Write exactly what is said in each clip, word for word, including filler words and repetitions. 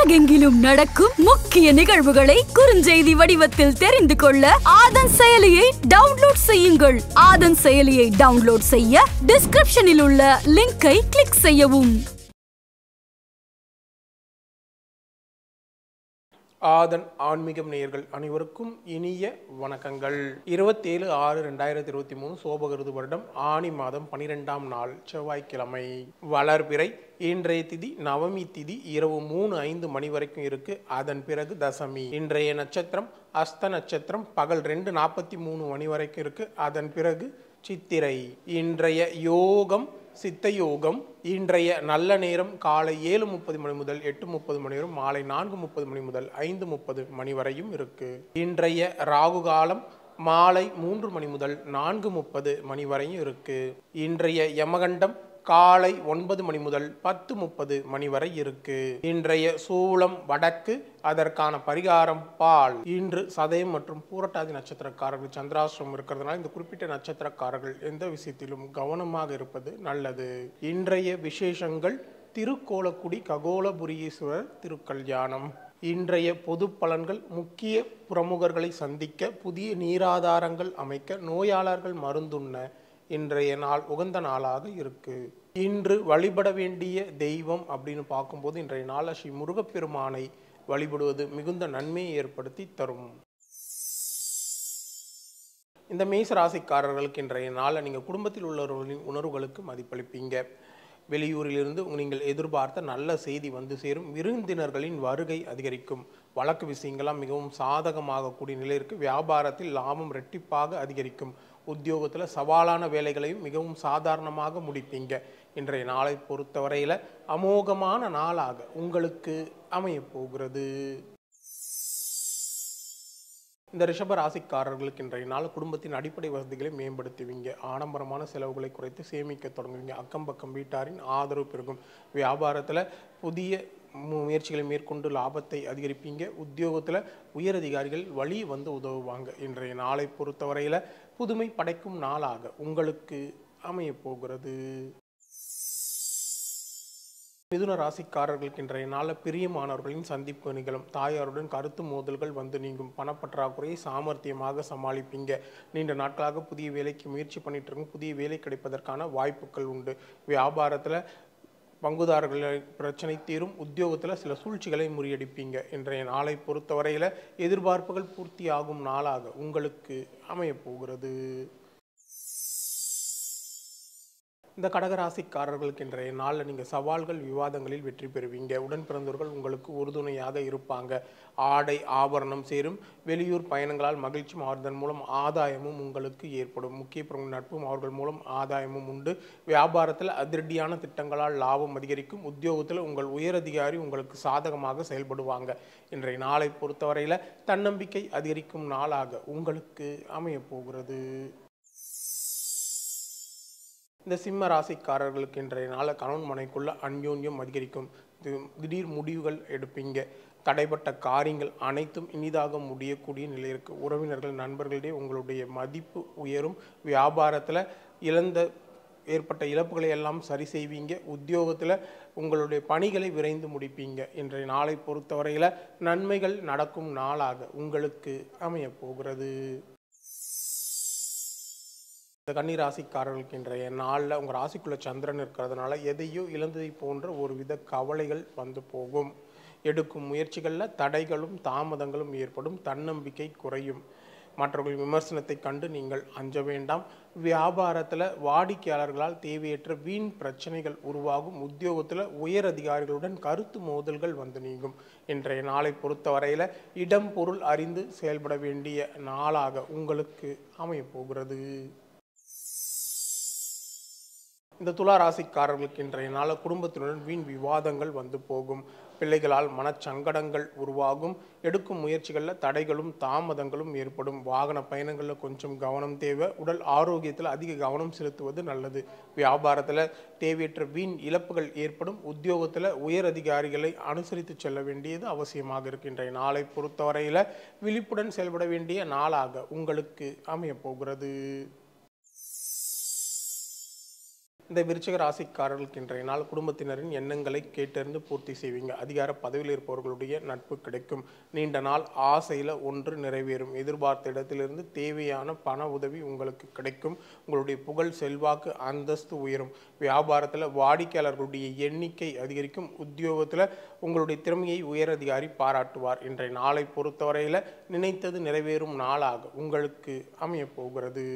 உலகெங்கிலும் நடக்கும் முக்கிய நிகழ்வுகளை குறுஞ்செய்தி வடிவத்தில் தெரிந்து கொள்ள ஆதன் செயலியை டவுன்லோட் செய்யுங்கள். ஆதன் செயலியை டவுன்லோட் செய்ய டிஸ்கிரிப்ஷனில் உள்ள லிங்கை கிளிக் செய்யவும். ஆதன் ஆன்மீகம் நேயர்கள் அனைவருக்கும் இனிய வணக்கங்கள். இருபத்தேழு ஆறு ரெண்டாயிரத்தி இருபத்தி மூணு சோபகிருது வருடம் ஆணி மாதம் பனிரெண்டாம் நாள் செவ்வாய்க்கிழமை. வளர்பிறை. இன்றைய திதி நவமி திதி இரவு மூணு ஐந்து மணி வரைக்கும் இருக்கு. அதன் பிறகு தசமி. இன்றைய நட்சத்திரம் அஸ்த நட்சத்திரம் பகல் ரெண்டு நாற்பத்தி மூணு மணி வரைக்கும் இருக்கு. அதன் பிறகு சித்திரை. இன்றைய யோகம் சித்த யோகம். இன்றைய நல்ல நேரம் காலை ஏழு முப்பது மணி முதல் எட்டு முப்பது மணி வரை, மாலை நான்கு முப்பது மணி முதல் ஐந்து முப்பது மணி வரையும் இருக்கு. இன்றைய ராகு காலம் மாலை மூன்று மணி முதல் நான்கு முப்பது மணி வரையும் இருக்கு. இன்றைய யமகண்டம் காலை ஒன்பது மணி முதல் பத்து முப்பது மணி வரை இருக்கு. இன்றைய சூலம் வடக்கு. அதற்கான பரிகாரம் பால். இன்று சதயம் மற்றும் பூரட்டாதி நட்சத்திரக்காரர்கள் சந்திராசிரமம் இருக்கிறதுனால இந்த குறிப்பிட்ட நட்சத்திரக்காரர்கள் எந்த விஷயத்திலும் கவனமாக இருப்பது நல்லது. இன்றைய விசேஷங்கள் திருக்கோலக்குடி ககோலபுரீஸ்வரர் திருக்கல்யாணம். இன்றைய பொது பலன்கள் முக்கிய பிரமுகர்களை சந்திக்க, புதிய நீராதாரங்கள் அமைக்க, நோயாளர்கள் மருந்துண்ண இன்றைய நாள் உகந்த நாளாக இருக்கு. இன்று வழிபட வேண்டிய தெய்வம் அப்படின்னு பார்க்கும்போது இன்றைய நாள் ஸ்ரீ முருகப்பெருமானை வழிபடுவது மிகுந்த நன்மையை ஏற்படுத்தி தரும். இந்த மேச ராசிக்காரர்களுக்கு இன்றைய நாளில் நீங்கள் குடும்பத்தில் உள்ளவர்களின் உணர்வுகளுக்கு மதிப்பளிப்பீங்க. வெளியூரிலிருந்து நீங்கள் எதிர்பார்த்த நல்ல செய்தி வந்து சேரும். விருந்தினர்களின் வருகை அதிகரிக்கும். வழக்கு விஷயங்கள்லாம் மிகவும் சாதகமாக கூடிய நிலை இருக்கு. வியாபாரத்தில் லாபம் ரெட்டிப்பாக அதிகரிக்கும். உத்தியோகத்தில் சவாலான வேலைகளையும் மிகவும் சாதாரணமாக முடிப்பீங்க. இன்றைய நாளை பொறுத்தவரையில் அமோகமான நாளாக உங்களுக்கு அமைய போகிறது. இந்த ரிஷப ராசிக்காரர்களுக்கு இன்றைய நாள் குடும்பத்தின் அடிப்படை வசதிகளை மேம்படுத்துவீங்க. ஆடம்பரமான செலவுகளை குறைத்து சேமிக்க தொடங்குவீங்க. அக்கம் பக்கம் வீட்டாரின் ஆதரவு பெருகும். வியாபாரத்தில் புதிய முயற்சிகளை மேற்கொண்டு லாபத்தை அதிகரிப்பீங்க. உத்தியோகத்தில் உயரதிகாரிகள் வழி வந்து உதவுவாங்க. இன்றைய நாளை பொறுத்தவரையில் புதுமை படைக்கும் நாளாக உங்களுக்கு அமைய போகிறது. மிதுன ராசிக்காரர்களுக்கு இன்றைய நாளில் பிரியமானவர்களின் சந்திப்பு நிகழும். தாயாருடன் கருத்து மோதல்கள் வந்து நீங்கும். பணப்பற்றாக்குறையை சாமர்த்தியமாக சமாளிப்பீங்க. நீண்ட நாட்களாக புதிய வேலைக்கு முயற்சி பண்ணிட்டு இருக்கும். புதிய வேலை கிடைப்பதற்கான வாய்ப்புகள் உண்டு. வியாபாரத்தில் பங்குதாரர்கள் பிரச்சனை தீரும். உத்தியோகத்தில் சில சூழ்ச்சிகளை முறியடிப்பீங்க. இன்றைய நாளை பொறுத்தவரையில் எதிர்பார்ப்புகள் பூர்த்தியாகும் நாளாக உங்களுக்கு அமைய போகிறது. இந்த கடகராசிக்காரர்களுக்கு இன்றைய நாளில் நீங்கள் சவால்கள் விவாதங்களில் வெற்றி பெறுவீங்க. உடன் பிறந்தவர்கள் உங்களுக்கு உறுதுணையாக இருப்பாங்க. ஆடை ஆபரணம் சேரும். வெளியூர் பயணங்களால் மகிழ்ச்சி மாறுதன் மூலம் ஆதாயமும் உங்களுக்கு ஏற்படும். முக்கிய பிரமுக நட்பும் அவர்கள் மூலம் ஆதாயமும் உண்டு. வியாபாரத்தில் அதிரடியான திட்டங்களால் லாபம் அதிகரிக்கும். உத்தியோகத்தில் உங்கள் உயரதிகாரி உங்களுக்கு சாதகமாக செயல்படுவாங்க. இன்றைய நாளை பொறுத்தவரையில் தன்னம்பிக்கை அதிகரிக்கும் நாளாக உங்களுக்கு அமைய போகிறது. இந்த சிம்ம ராசிக்காரர்களுக்கு இன்றைய நாளில் கணவன் மனைக்குள்ள அந்யோன்யம் அதிகரிக்கும். திடீர் முடிவுகள் எடுப்பீங்க. தடைப்பட்ட காரியங்கள் அனைத்தும் இனிதாக முடியக்கூடிய நிலை இருக்குது. உறவினர்கள் நண்பர்களிடையே உங்களுடைய மதிப்பு உயரும். வியாபாரத்தில் இழந்த ஏற்பட்ட இழப்புகளை எல்லாம் சரி செய்வீங்க. உத்தியோகத்தில் உங்களுடைய பணிகளை விரைந்து முடிப்பீங்க. இன்றைய நாளை பொறுத்தவரையில் நன்மைகள் நடக்கும் நாளாக உங்களுக்கு அமைய போகிறது. இந்த கன்னி ராசிக்காரர்களுக்கு இன்றைய நாளில் உங்கள் ராசிக்குள்ள சந்திரன் இருக்கிறதுனால எதையோ இழந்ததை போன்ற ஒரு வித கவலைகள் வந்து போகும். எடுக்கும் முயற்சிகளில் தடைகளும் தாமதங்களும் ஏற்படும். தன்னம்பிக்கை குறையும். மற்றவர்கள் விமர்சனத்தை கண்டு நீங்கள் அஞ்ச வேண்டாம். வியாபாரத்தில் வாடிக்கையாளர்களால் தேவையற்ற வீண் பிரச்சனைகள் உருவாகும். உத்தியோகத்தில் உயர் அதிகாரிகளுடன் கருத்து மோதல்கள் வந்து நீங்கும். இன்றைய நாளை பொறுத்தவரையில் இடம் பொருள் அறிந்து செயல்பட வேண்டிய நாளாக உங்களுக்கு அமைய போகிறது. இந்த துலா ராசிக்காரர்களுக்கு இன்றைய நாள் குடும்பத்தினுடன் வீண் விவாதங்கள் வந்து போகும். பிள்ளைகளால் மனச்சங்கடங்கள் உருவாகும். எடுக்கும் முயற்சிகளில் தடைகளும் தாமதங்களும் ஏற்படும். வாகன பயணங்களில் கொஞ்சம் கவனம் தேவை. உடல் ஆரோக்கியத்தில் அதிக கவனம் செலுத்துவது நல்லது. வியாபாரத்தில் தேவையற்ற வீண் இழப்புகள் ஏற்படும். உத்தியோகத்தில் உயர் அதிகாரிகளை அனுசரித்து செல்ல வேண்டியது அவசியமாக இருக்கின்ற நாளை பொறுத்தவரையில் விழிப்புடன் செயல்பட வேண்டிய நாளாக உங்களுக்கு அமைய போகிறது. இந்த விருச்சிக ராசிக்காரர்களுக்கு இன்றைய நாள் குடும்பத்தினரின் எண்ணங்களை கேட்டறிந்து பூர்த்தி செய்வீங்க. அதிகார பதவியில் இருப்பவர்களுடைய நட்பு கிடைக்கும். நீண்ட நாள் ஆசையில் ஒன்று நிறைவேறும். எதிர்பார்த்த இடத்திலிருந்து தேவையான பண உதவி உங்களுக்கு கிடைக்கும். உங்களுடைய புகழ், செல்வாக்கு, அந்தஸ்து உயரும். வியாபாரத்தில் வாடிக்கையாளர்களுடைய எண்ணிக்கை அதிகரிக்கும். உத்தியோகத்தில் உங்களுடைய திறமையை உயரதிகாரி பாராட்டுவார். இன்றைய நாளை பொறுத்தவரையில் நினைத்தது நிறைவேறும் நாளாக உங்களுக்கு அமைய போகிறது.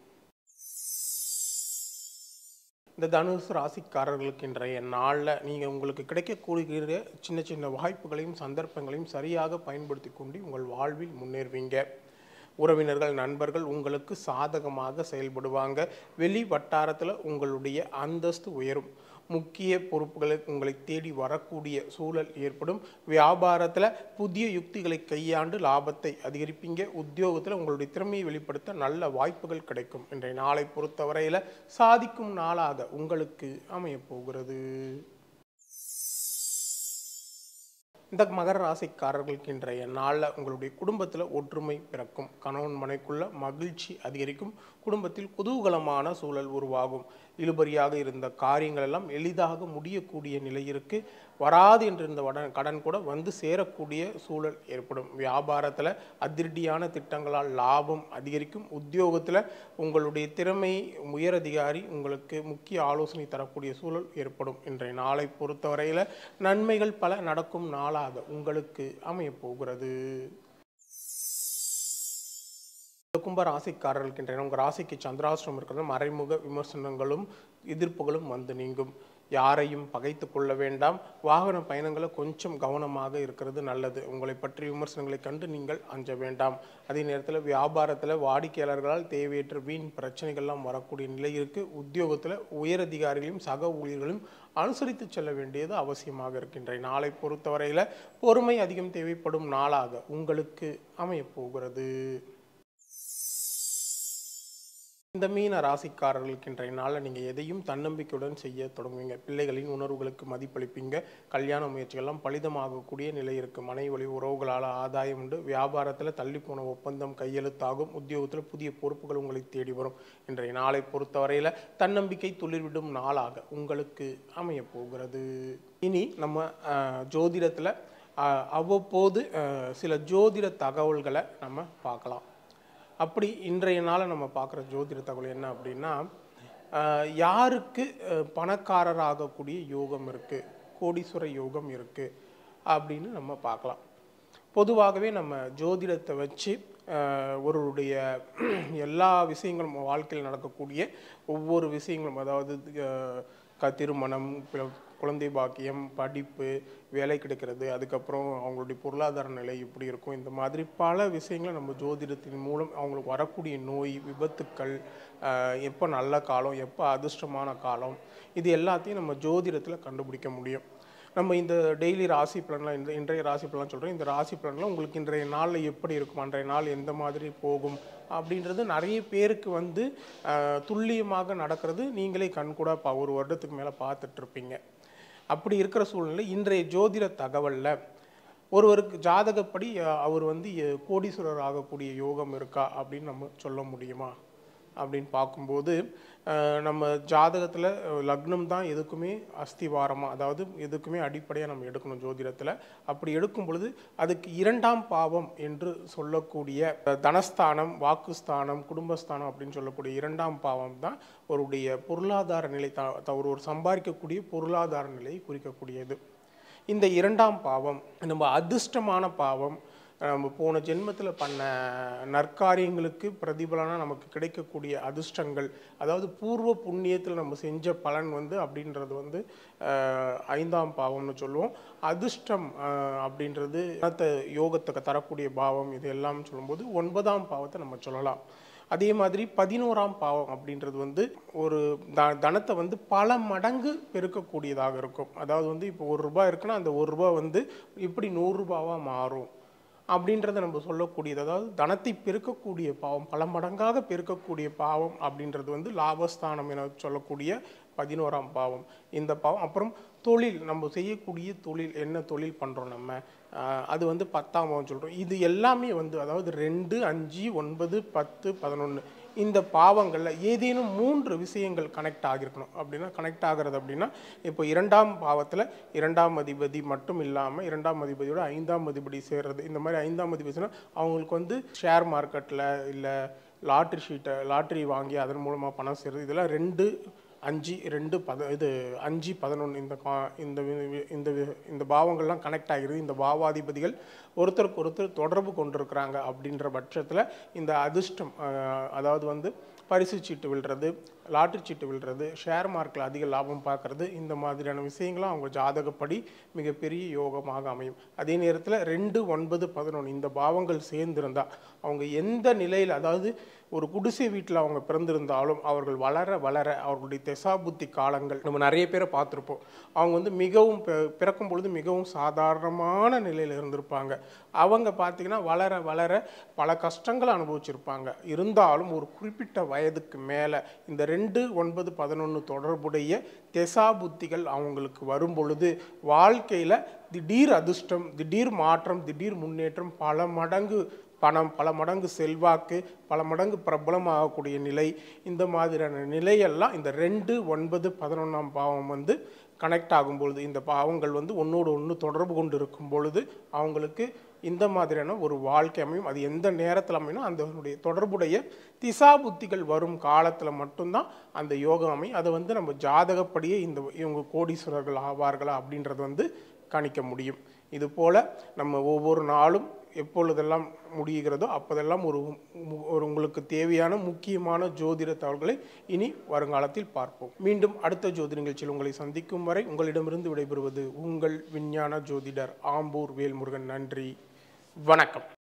இந்த தனுசு ராசிக்காரர்களுக்கு இன்றைய நாளில் நீங்கள் உங்களுக்கு கிடைக்கக்கூடிய சின்ன சின்ன வாய்ப்புகளையும் சந்தர்ப்பங்களையும் சரியாக பயன்படுத்தி கொண்டு உங்கள் வாழ்வில் முன்னேறுவீங்க. உறவினர்கள், நண்பர்கள் உங்களுக்கு சாதகமாக செயல்படுவாங்க. வெளி வட்டாரத்தில் உங்களுடைய அந்தஸ்து உயரும். முக்கிய பொறுப்புகளை உங்களை தேடி வரக்கூடிய சூழல் ஏற்படும். வியாபாரத்தில் புதிய யுக்திகளை கையாண்டு லாபத்தை அதிகரிப்பீங்க. உத்தியோகத்தில் உங்களுடைய திறமையை வெளிப்படுத்த நல்ல வாய்ப்புகள் கிடைக்கும். இன்றைய நாளை பொறுத்தவரையில் சாதிக்கும் நாளாக உங்களுக்கு அமைய போகிறது. இந்த மகர ராசிக்காரர்களுக்கு இன்றைய நாளில் உங்களுடைய குடும்பத்தில் ஒற்றுமை பிறக்கும். கணவன் மனைக்குள்ள மகிழ்ச்சி அதிகரிக்கும். குடும்பத்தில் குதூகலமான சூழல் உருவாகும். இழுபறியாக இருந்த காரியங்கள் எல்லாம் எளிதாக முடியக்கூடிய நிலை இருக்கு. வராது என்றிருந்த வடன் கடன் கூட வந்து சேரக்கூடிய சூழல் ஏற்படும். வியாபாரத்தில் அதிரடியான திட்டங்களால் லாபம் அதிகரிக்கும். உத்தியோகத்தில் உங்களுடைய திறமை உயரதிகாரி உங்களுக்கு முக்கிய ஆலோசனை தரக்கூடிய சூழல் ஏற்படும். இன்றைய நாளை பொறுத்தவரையில் நன்மைகள் பல நடக்கும் நாளாக உங்களுக்கு அமைய போகிறது. கும்ப ராசிக்காரர்களுக்கு இன்றைய உங்கள் ராசிக்கு சந்திராஷ்டிரம் இருக்கிறது. மறைமுக விமர்சனங்களும் எதிர்ப்புகளும் வந்து நீங்கும். யாரையும் பகைத்து கொள்ள வேண்டாம். வாகன பயணங்களை கொஞ்சம் கவனமாக இருக்கிறது நல்லது. உங்களை பற்றி விமர்சனங்களை கண்டு நீங்கள் அஞ்ச வேண்டாம். அதே நேரத்தில் வியாபாரத்தில் வாடிக்கையாளர்களால் தேவையற்ற வீண் பிரச்சனைகள்லாம் வரக்கூடிய நிலை இருக்குது. உத்தியோகத்தில் உயரதிகாரிகளையும் சக ஊழியர்களும் அனுசரித்து செல்ல வேண்டியது அவசியமாக இருக்கின்ற நாளை பொறுத்தவரையில் பொறுமை அதிகம் தேவைப்படும் நாளாக உங்களுக்கு அமையப்போகிறது. இந்த மீன ராசிக்காரர்களுக்கு இன்றைய நாளில் நீங்கள் எதையும் தன்னம்பிக்கையுடன் செய்ய தொடங்குவீங்க. பிள்ளைகளின் உணர்வுகளுக்கு மதிப்பளிப்பீங்க. கல்யாண முயற்சிகள்லாம் பலிதமாகக்கூடிய நிலை இருக்குது. மனை வழி உறவுகளால் ஆதாயம் உண்டு. வியாபாரத்தில் தள்ளி போன ஒப்பந்தம் கையெழுத்தாகும். உத்தியோகத்தில் புதிய பொறுப்புகள் உங்களை தேடி வரும். இன்றைய நாளை பொறுத்தவரையில் தன்னம்பிக்கை துளிர்விடும் நாளாக உங்களுக்கு அமைய போகிறது. இனி நம்ம ஜோதிடத்தில் அவ்வப்போது சில ஜோதிட தகவல்களை நம்ம பார்க்கலாம். அப்படி இன்றைய நாளை நம்ம பார்க்குற ஜோதிட தகவல் என்ன அப்படின்னா, யாருக்கு பணக்காரராகக்கூடிய யோகம் இருக்குது, கோடீஸ்வர யோகம் இருக்குது அப்படின்னு நம்ம பார்க்கலாம். பொதுவாகவே நம்ம ஜோதிடத்தை வச்சு ஒருவருடைய எல்லா விஷயங்களும் வாழ்க்கையில் நடக்கக்கூடிய ஒவ்வொரு விஷயங்களும், அதாவது க திருமணம், குழந்தை பாக்கியம், படிப்பு, வேலை கிடைக்கிறது, அதுக்கப்புறம் அவங்களுடைய பொருளாதார நிலை இப்படி இருக்கும், இந்த மாதிரி பல விஷயங்களை நம்ம ஜோதிடத்தின் மூலம் அவங்களுக்கு வரக்கூடிய நோய், விபத்துக்கள், எப்போ நல்ல காலம், எப்போ அதிர்ஷ்டமான காலம், இது எல்லாத்தையும் நம்ம ஜோதிடத்தில் கண்டுபிடிக்க முடியும். நம்ம இந்த டெய்லி ராசி பலன்லாம் இந்த இன்றைய ராசி பலன் சொல்கிறோம். இந்த ராசி பலன்லாம் உங்களுக்கு இன்றைய நாளில் எப்படி இருக்கும், அன்றைய நாள் எந்த மாதிரி போகும் அப்படின்றது நிறைய பேருக்கு வந்து துல்லியமாக நடக்கிறது நீங்களே கண்கூட பா ஒரு வருடத்துக்கு மேலே பார்த்துட்ருப்பீங்க. அப்படி இருக்கிற சூழ்நிலை இன்றைய ஜோதிட தகவலில் ஒருவருக்கு ஜாதகப்படி அவர் வந்து கோடீஸ்வரர் ஆகக்கூடிய யோகம் இருக்கா அப்படின்னு நம்ம சொல்ல முடியுமா அப்படின்னு பார்க்கும்போது, நம்ம ஜாதகத்தில் லக்னம் தான் எதுக்குமே அஸ்திவாரமாக, அதாவது எதுக்குமே அடிப்படையாக நம்ம எடுக்கணும் ஜோதிடத்தில். அப்படி எடுக்கும் பொழுது அதுக்கு இரண்டாம் பாவம் என்று சொல்லக்கூடிய தனஸ்தானம், வாக்குஸ்தானம், குடும்பஸ்தானம் அப்படின்னு சொல்லக்கூடிய இரண்டாம் பாவம் தான் அவருடைய பொருளாதார நிலை, த ஒரு ஒரு சம்பாதிக்கக்கூடிய பொருளாதார நிலையை குறிக்கக்கூடியது. இந்த இரண்டாம் பாவம் நம்ம அதிர்ஷ்டமான பாவம். நம்ம போன ஜென்மத்தில் பண்ண நற்காரியங்களுக்கு பிரதிபலனாக நமக்கு கிடைக்கக்கூடிய அதிர்ஷ்டங்கள், அதாவது பூர்வ புண்ணியத்தில் நம்ம செஞ்ச பலன் வந்து அப்படின்றது வந்து ஐந்தாம் பாவம்னு சொல்லுவோம். அதிர்ஷ்டம் அப்படின்றது யோகத்துக்கு தரக்கூடிய பாவம், இது எல்லாம் சொல்லும்போது ஒன்பதாம் பாவத்தை நம்ம சொல்லலாம். அதே மாதிரி பதினோராம் பாவம் அப்படின்றது வந்து ஒரு த தனத்தை வந்து பல மடங்கு பெருக்கக்கூடியதாக இருக்கும். அதாவது வந்து இப்போ ஒரு ரூபாய் இருக்குன்னா அந்த ஒரு ரூபாய் வந்து இப்படி நூறுரூபாவாக மாறும் அப்படின்றத நம்ம சொல்லக்கூடியது. அதாவது தனத்தை பெருக்கக்கூடிய பாவம், பல மடங்காக பெருக்கக்கூடிய பாவம் அப்படின்றது வந்து லாபஸ்தானம் என சொல்லக்கூடிய பதினோராம் பாவம். இந்த பாவம் அப்புறம் தொழில், நம்ம செய்யக்கூடிய தொழில், என்ன தொழில் பண்ணுறோம் நம்ம, அது வந்து பத்தாம் பாவம் சொல்கிறோம். இது எல்லாமே வந்து அதாவது ரெண்டு, அஞ்சு, ஒன்பது, பத்து, பதினொன்று இந்த பாவங்களில் ஏதேனும் மூன்று விஷயங்கள் கனெக்ட் ஆகியிருக்கணும். அப்படின்னா கனெக்ட் ஆகிறது அப்படின்னா இப்போ இரண்டாம் பாவத்தில் இரண்டாம் அதிபதி மட்டும் இல்லாமல் இரண்டாம் அதிபதியோட ஐந்தாம் அதிபதி சேர்றது, இந்த மாதிரி ஐந்தாம் அதிபதினா அவங்களுக்கு வந்து ஷேர் மார்க்கெட்டில் இல்லை லாட்ரி ஷீட்டை லாட்ரி வாங்கி அதன் மூலமாக பணம் சேர்றது, இதெல்லாம் ரெண்டு அஞ்சு ரெண்டு பத இது அஞ்சு பதினொன்று இந்த இந்த இந்த இந்த பாவங்கள்லாம் கனெக்ட் ஆகிறது. இந்த பாவாதிபதிகள் ஒருத்தருக்கு ஒருத்தர் தொடர்பு கொண்டிருக்கிறாங்க அப்படின்ற பட்சத்தில் இந்த அதிர்ஷ்டம், அதாவது வந்து பரிசு சீட்டு விழுறது, லாட்ரி சீட்டு விழுறது, ஷேர் மார்க்கில் அதிக லாபம் பார்க்கறது, இந்த மாதிரியான விஷயங்களும் அவங்க ஜாதகப்படி மிகப்பெரிய யோகமாக அமையும். அதே நேரத்தில் ரெண்டு ஒன்பது பதினொன்று இந்த பாவங்கள் சேர்ந்திருந்தால் அவங்க எந்த நிலையில், அதாவது ஒரு குடிசை வீட்டில் அவங்க பிறந்திருந்தாலும் அவர்கள் வளர வளர அவர்களுடைய தெசாபுத்தி காலங்கள் நம்ம நிறைய பேரை பார்த்துருப்போம். அவங்க வந்து மிகவும் பிறக்கும் பொழுது மிகவும் சாதாரணமான நிலையில் இருந்திருப்பாங்க. அவங்க பார்த்திங்கன்னா வளர வளர பல கஷ்டங்களை அனுபவிச்சிருப்பாங்க. இருந்தாலும் ஒரு குறிப்பிட்ட வயதுக்கு மேலே இந்த ரெண்டு ஒன்பது பதினொன்று தொடர்புடைய தெசாபுத்திகள் அவங்களுக்கு வரும் பொழுது வாழ்க்கையில் திடீர் அதிர்ஷ்டம், திடீர் மாற்றம், திடீர் முன்னேற்றம், பல மடங்கு பணம், பல மடங்கு செல்வாக்கு, பல மடங்கு பிரபலமாகக்கூடிய நிலை, இந்த மாதிரியான நிலையெல்லாம் இந்த ரெண்டு ஒன்பது பதினொன்றாம் பாவம் வந்து கனெக்ட் ஆகும் பொழுது, இந்த பாவங்கள் வந்து ஒன்றோடு ஒன்று தொடர்பு கொண்டு இருக்கும் பொழுது அவங்களுக்கு இந்த மாதிரியான ஒரு வாழ்க்கை அமையும். அது எந்த நேரத்தில் அமையும், அந்த தொடர்புடைய திசா புத்திகள் வரும் காலத்தில் மட்டும்தான் அந்த யோகம் அமையும். அதை வந்து நம்ம ஜாதகப்படியே இந்த இவங்க கோடீஸ்வரர்கள் ஆவார்களா அப்படின்றது வந்து கணிக்க முடியும். இது போல் நம்ம ஒவ்வொரு நாளும் எப்பொழுதெல்லாம் முடிகிறதோ அப்போதெல்லாம் ஒரு ஒரு உங்களுக்கு தேவையான முக்கியமான ஜோதிட தகவல்களை இனி வருங்காலத்தில் பார்ப்போம். மீண்டும் அடுத்த ஜோதிட நிகழ்ச்சியில் உங்களை சந்திக்கும் வரை உங்களிடமிருந்து விடைபெறுவது உங்கள் விஞ்ஞான ஜோதிடர் ஆம்பூர் வேல்முருகன். நன்றி, வணக்கம்.